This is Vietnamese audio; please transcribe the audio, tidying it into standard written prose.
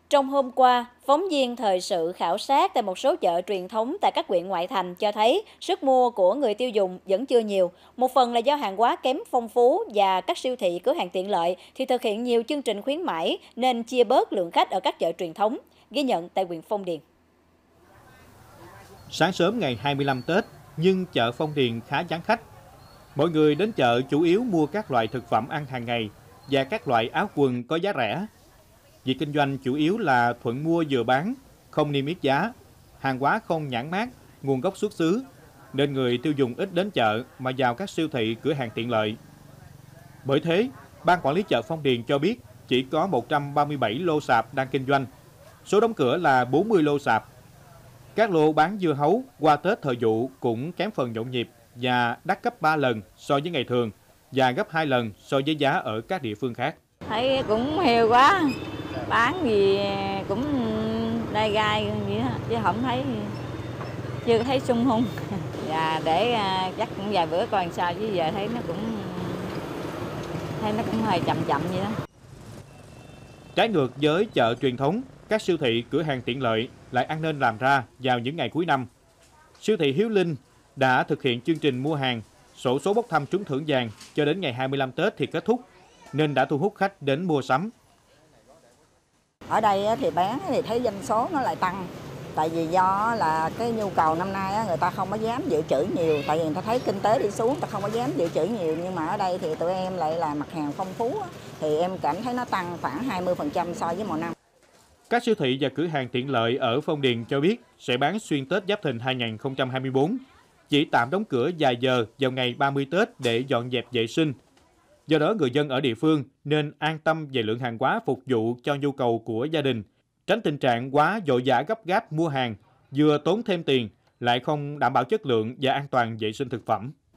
Trong hôm qua, phóng viên thời sự khảo sát tại một số chợ truyền thống tại các huyện ngoại thành cho thấy sức mua của người tiêu dùng vẫn chưa nhiều. Một phần là do hàng hóa kém phong phú và các siêu thị cửa hàng tiện lợi thì thực hiện nhiều chương trình khuyến mãi nên chia bớt lượng khách ở các chợ truyền thống. Ghi nhận tại huyện Phong Điền. Sáng sớm ngày 25 Tết, nhưng chợ Phong Điền khá vắng khách. Mọi người đến chợ chủ yếu mua các loại thực phẩm ăn hàng ngày và các loại áo quần có giá rẻ. Việc kinh doanh chủ yếu là thuận mua vừa bán, không niêm yết giá, hàng hóa không nhãn mác, nguồn gốc xuất xứ, nên người tiêu dùng ít đến chợ mà vào các siêu thị cửa hàng tiện lợi. Bởi thế, Ban Quản lý chợ Phong Điền cho biết chỉ có 137 lô sạp đang kinh doanh, số đóng cửa là 40 lô sạp. Các lô bán dưa hấu qua Tết thời vụ cũng kém phần nhộn nhịp và đắt gấp 3 lần so với ngày thường và gấp 2 lần so với giá ở các địa phương khác. Thấy cũng heo quá, bán gì cũng đai gai vậy đó, chứ không thấy, chưa thấy sung hung. Và để chắc cũng vài bữa coi sao, chứ giờ thấy nó cũng hơi chậm chậm vậy đó. Trái ngược với chợ truyền thống, các siêu thị cửa hàng tiện lợi lại ăn nên làm ra vào những ngày cuối năm. Siêu thị Hiếu Linh đã thực hiện chương trình mua hàng, xổ số bốc thăm trúng thưởng vàng cho đến ngày 25 Tết thì kết thúc, nên đã thu hút khách đến mua sắm. Ở đây thì bán thì thấy doanh số nó lại tăng. Tại vì do là cái nhu cầu năm nay người ta không có dám dự trữ nhiều, tại vì người ta thấy kinh tế đi xuống, người ta không có dám dự trữ nhiều. Nhưng mà ở đây thì tụi em lại là mặt hàng phong phú, thì em cảm thấy nó tăng khoảng 20% so với mọi năm. Các siêu thị và cửa hàng tiện lợi ở Phong Điền cho biết sẽ bán xuyên Tết Giáp Thìn 2024, chỉ tạm đóng cửa vài giờ vào ngày 30 Tết để dọn dẹp vệ sinh. Do đó, người dân ở địa phương nên an tâm về lượng hàng hóa phục vụ cho nhu cầu của gia đình, tránh tình trạng quá vội vã gấp gáp mua hàng, vừa tốn thêm tiền, lại không đảm bảo chất lượng và an toàn vệ sinh thực phẩm.